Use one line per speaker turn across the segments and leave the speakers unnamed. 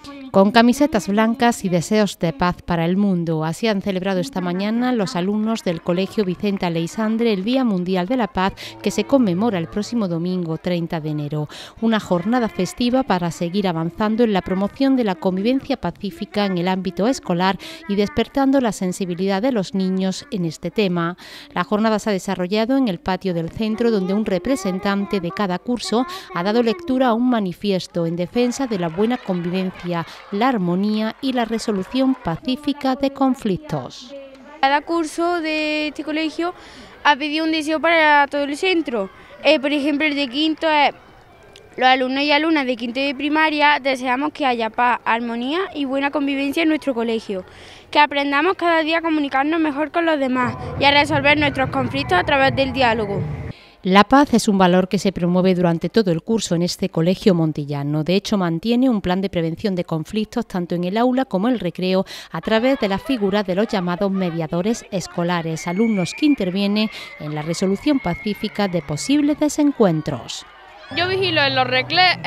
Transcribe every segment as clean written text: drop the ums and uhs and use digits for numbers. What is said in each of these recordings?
Con camisetas blancas y deseos de paz para el mundo. Así han celebrado esta mañana los alumnos del Colegio Vicente Aleixandre el Día Mundial de la Paz, que se conmemora el próximo domingo 30 de enero. Una jornada festiva para seguir avanzando en la promoción de la convivencia pacífica en el ámbito escolar y despertando la sensibilidad de los niños en este tema. La jornada se ha desarrollado en el patio del centro, donde un representante de cada curso ha dado lectura a un manifiesto en defensa de la buena convivencia, la armonía y la resolución pacífica de conflictos.
Cada curso de este colegio ha pedido un deseo para todo el centro. Por ejemplo, el de quinto es: los alumnos y alumnas de quinto de primaria deseamos que haya paz, armonía y buena convivencia en nuestro colegio, que aprendamos cada día a comunicarnos mejor con los demás y a resolver nuestros conflictos a través del diálogo.
La paz es un valor que se promueve durante todo el curso en este colegio montillano. De hecho, mantiene un plan de prevención de conflictos tanto en el aula como en el recreo a través de la figura de los llamados mediadores escolares, alumnos que intervienen en la resolución pacífica de posibles desencuentros.
Yo vigilo en los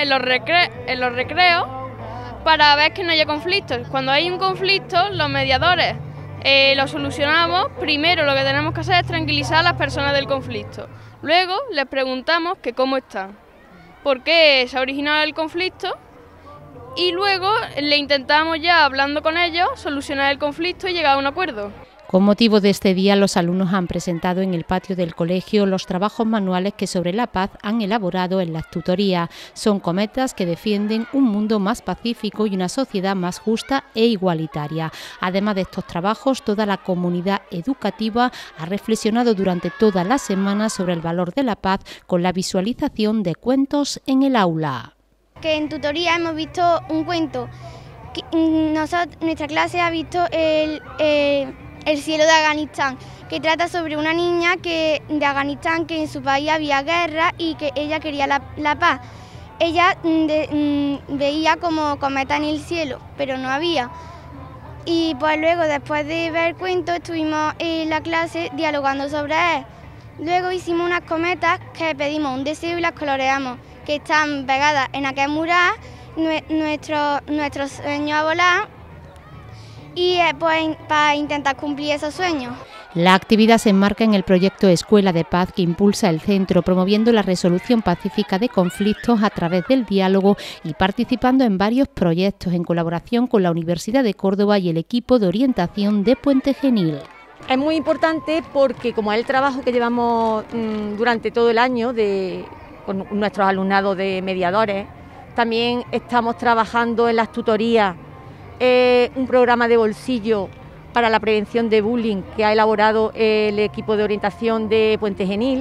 recreos para ver que no haya conflictos. Cuando hay un conflicto, los mediadores lo solucionamos. Primero lo que tenemos que hacer es tranquilizar a las personas del conflicto. Luego les preguntamos que cómo están, por qué se ha originado el conflicto, y luego le intentamos, ya hablando con ellos, solucionar el conflicto y llegar a un acuerdo.
Con motivo de este día, los alumnos han presentado en el patio del colegio los trabajos manuales que sobre la paz han elaborado en las tutorías. Son cometas que defienden un mundo más pacífico y una sociedad más justa e igualitaria. Además de estos trabajos, toda la comunidad educativa ha reflexionado durante toda la semana sobre el valor de la paz con la visualización de cuentos en el aula.
Que en tutoría hemos visto un cuento. Nuestra clase ha visto El cielo de Afganistán, que trata sobre una niña de Afganistán, que en su país había guerra y que ella quería la paz. Ella veía como cometas en el cielo, pero no había. Y pues luego, después de ver el cuento, estuvimos en la clase dialogando sobre él. Luego hicimos unas cometas que pedimos un deseo y las coloreamos, que están pegadas en aquel mural, nuestros sueños a volar, y pues para intentar cumplir esos sueños.
La actividad se enmarca en el proyecto Escuela de Paz que impulsa el centro, promoviendo la resolución pacífica de conflictos a través del diálogo y participando en varios proyectos en colaboración con la Universidad de Córdoba y el equipo de orientación de Puente Genil.
Es muy importante porque, como es el trabajo que llevamos durante todo el año con nuestros alumnados de mediadores, también estamos trabajando en las tutorías, un programa de bolsillo para la prevención de bullying que ha elaborado el equipo de orientación de Puente Genil.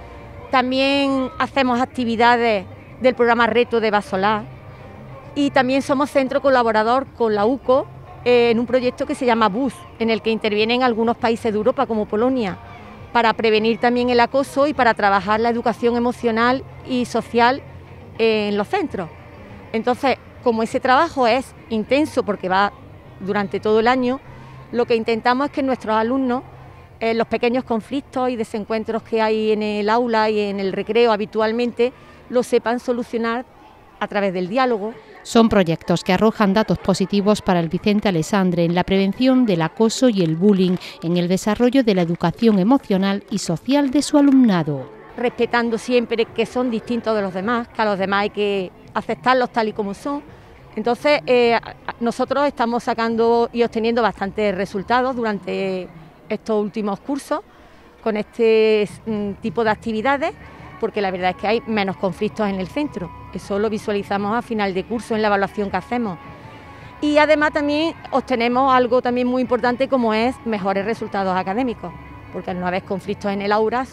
También hacemos actividades del programa Reto de Basolá y también somos centro colaborador con la UCO en un proyecto que se llama BUS, en el que intervienen algunos países de Europa como Polonia, para prevenir también el acoso y para trabajar la educación emocional y social en los centros. Entonces, como ese trabajo es intenso porque va durante todo el año, lo que intentamos es que nuestros alumnos, los pequeños conflictos y desencuentros que hay en el aula y en el recreo habitualmente, los sepan solucionar a través del diálogo.
Son proyectos que arrojan datos positivos para el Vicente Aleixandre en la prevención del acoso y el bullying, en el desarrollo de la educación emocional y social de su alumnado.
Respetando siempre que son distintos de los demás, que a los demás hay que aceptarlos tal y como son. Entonces, nosotros estamos sacando y obteniendo bastantes resultados durante estos últimos cursos con este tipo de actividades, porque la verdad es que hay menos conflictos en el centro. Eso lo visualizamos a final de curso en la evaluación que hacemos. Y además también obtenemos algo también muy importante, como es mejores resultados académicos, porque al no haber conflictos en el aula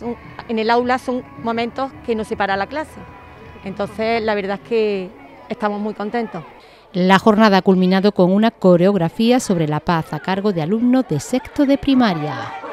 son momentos que nos separa la clase. Entonces, la verdad es que estamos muy contentos.
La jornada ha culminado con una coreografía sobre la paz a cargo de alumnos de sexto de primaria.